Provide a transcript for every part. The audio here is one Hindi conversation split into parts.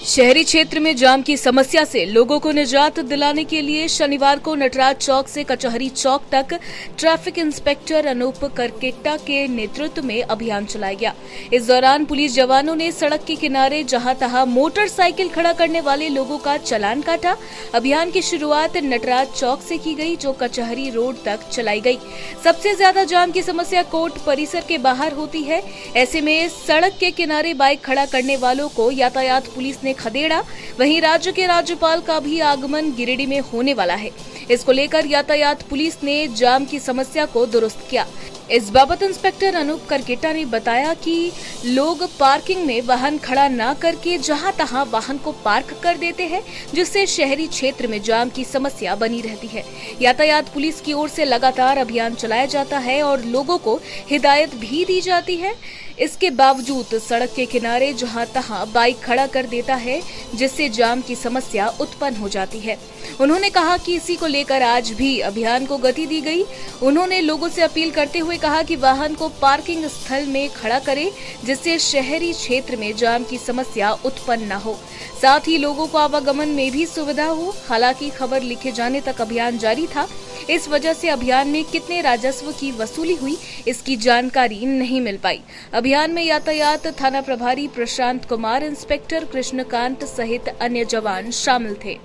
शहरी क्षेत्र में जाम की समस्या से लोगों को निजात दिलाने के लिए शनिवार को नटराज चौक से कचहरी चौक तक ट्रैफिक इंस्पेक्टर अनूप करकेट्टा के नेतृत्व में अभियान चलाया गया। इस दौरान पुलिस जवानों ने सड़क के किनारे जहां तहां मोटरसाइकिल खड़ा करने वाले लोगों का चालान काटा। अभियान की शुरुआत नटराज चौक से की गई, जो कचहरी रोड तक चलाई गई। सबसे ज्यादा जाम की समस्या कोर्ट परिसर के बाहर होती है। ऐसे में सड़क के किनारे बाइक खड़ा करने वालों को यातायात पुलिस ने खदेड़ा। वहीं राज्य के राज्यपाल का भी आगमन गिरिडीह में होने वाला है। इसको लेकर यातायात पुलिस ने जाम की समस्या को दुरुस्त किया। इस बाबत इंस्पेक्टर अनूप करकेट्टा ने बताया कि लोग पार्किंग में वाहन खड़ा न करके जहां तहां वाहन को पार्क कर देते हैं, जिससे शहरी क्षेत्र में जाम की समस्या बनी रहती है। यातायात पुलिस की ओर से लगातार अभियान चलाया जाता है और लोगों को हिदायत भी दी जाती है। इसके बावजूद सड़क के किनारे जहां तहां बाइक खड़ा कर देता है, जिससे जाम की समस्या उत्पन्न हो जाती है। उन्होंने कहा कि इसी को लेकर आज भी अभियान को गति दी गई। उन्होंने लोगों से अपील करते हुए कहा कि वाहन को पार्किंग स्थल में खड़ा करें, जिससे शहरी क्षेत्र में जाम की समस्या उत्पन्न न हो। साथ ही लोगों को आवागमन में भी सुविधा हो। हालांकि खबर लिखे जाने तक अभियान जारी था। इस वजह से अभियान में कितने राजस्व की वसूली हुई, इसकी जानकारी नहीं मिल पाई। अभियान में यातायात थाना प्रभारी प्रशांत कुमार, इंस्पेक्टर कृष्णकांत सहित अन्य जवान शामिल थे।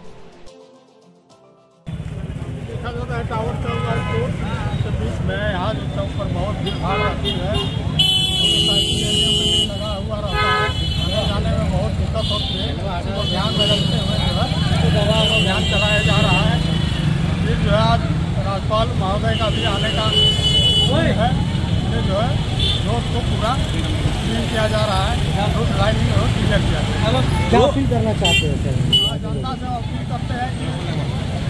टावर चौक के बीच में यहाँ जो चौक पर बहुत भीड़ भाड़ रहती है, लगा हुआ रहता है, आने जाने में बहुत दिक्कत होती है। इसको ध्यान में रखते हुए जो है अभियान चलाया जा रहा है। फिर जो है आज राज्यपाल महोदय का भी आने का है। ये जो है रोड को पूरा क्लीन किया जा रहा है, रोड लाइनिंग रोड क्लियर किया जा रहा है। क्या अपील करना चाहते हैं सर? जनता से अपील करते हैं कि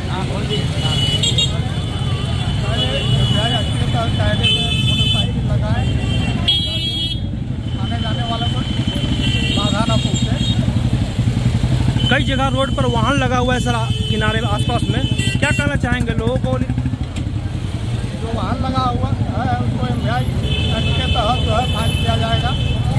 कायदे से मोटरसाइकिल लगाए, आने जाने वालों को बाधा न पहुँचे। कई जगह रोड पर वाहन लगा हुआ है सर, किनारे आसपास में, क्या कहना चाहेंगे लोगों को? जो वाहन लगा हुआ है उसको एक्ट के तहत जो है फाइन किया जाएगा।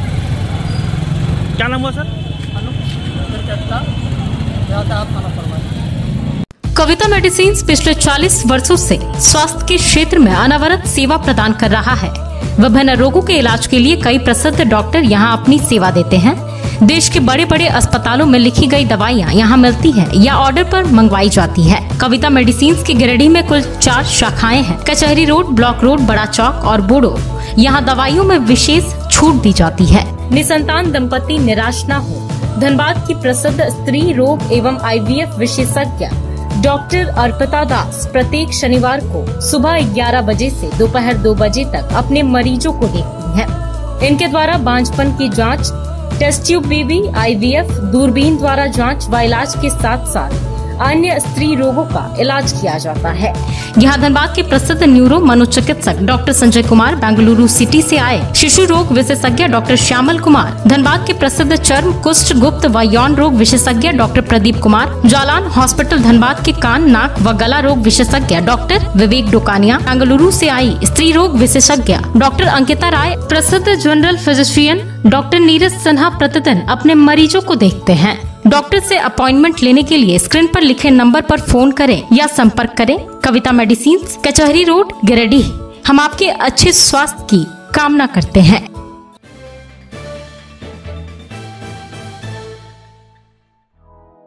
क्या नाम हुआ सर? अनूप करकेट्टा, यातायात थाना प्रभारी। कविता मेडिसिन्स पिछले 40 वर्षों से स्वास्थ्य के क्षेत्र में अनवरत सेवा प्रदान कर रहा है। विभिन्न रोगों के इलाज के लिए कई प्रसिद्ध डॉक्टर यहां अपनी सेवा देते हैं। देश के बड़े बड़े अस्पतालों में लिखी गई दवाइयां यहां मिलती है या ऑर्डर पर मंगवाई जाती है। कविता मेडिसिन्स की गिरिडीह में कुल 4 शाखाएं हैं। कचहरी रोड, ब्लॉक रोड, बड़ा चौक और बूढ़ो। यहाँ दवाइयों में विशेष छूट दी जाती है। निसंतान दंपति निराश न हो। धनबाद की प्रसिद्ध स्त्री रोग एवं IVF विशेषज्ञ डॉक्टर अर्पिता दास प्रत्येक शनिवार को सुबह 11 बजे से दोपहर 2 बजे तक अपने मरीजों को देखती हैं। इनके द्वारा बांझपन की जांच, टेस्ट ट्यूब बेबी, IVF, दूरबीन द्वारा जांच व इलाज के साथ साथ अन्य स्त्री रोगों का इलाज किया जाता है। यहाँ धनबाद के प्रसिद्ध न्यूरो मनोचिकित्सक डॉक्टर संजय कुमार, बेंगलुरु सिटी से आए शिशु रोग विशेषज्ञ डॉक्टर श्यामल कुमार, धनबाद के प्रसिद्ध चर्म, कुष्ठ, गुप्त व यौन रोग विशेषज्ञ डॉक्टर प्रदीप कुमार, जालान हॉस्पिटल धनबाद के कान, नाक व गला रोग विशेषज्ञ डॉक्टर विवेक डोकानिया, बेंगलुरु से आई स्त्री रोग विशेषज्ञ डॉक्टर अंकिता राय, प्रसिद्ध general physician doctor Neeraj Sinha प्रतिदिन अपने मरीजों को देखते हैं। डॉक्टर से अपॉइंटमेंट लेने के लिए स्क्रीन पर लिखे नंबर पर फोन करें या संपर्क करें। Kavita medicines, Kachahari road, Giridih. हम आपके अच्छे स्वास्थ्य की कामना करते हैं।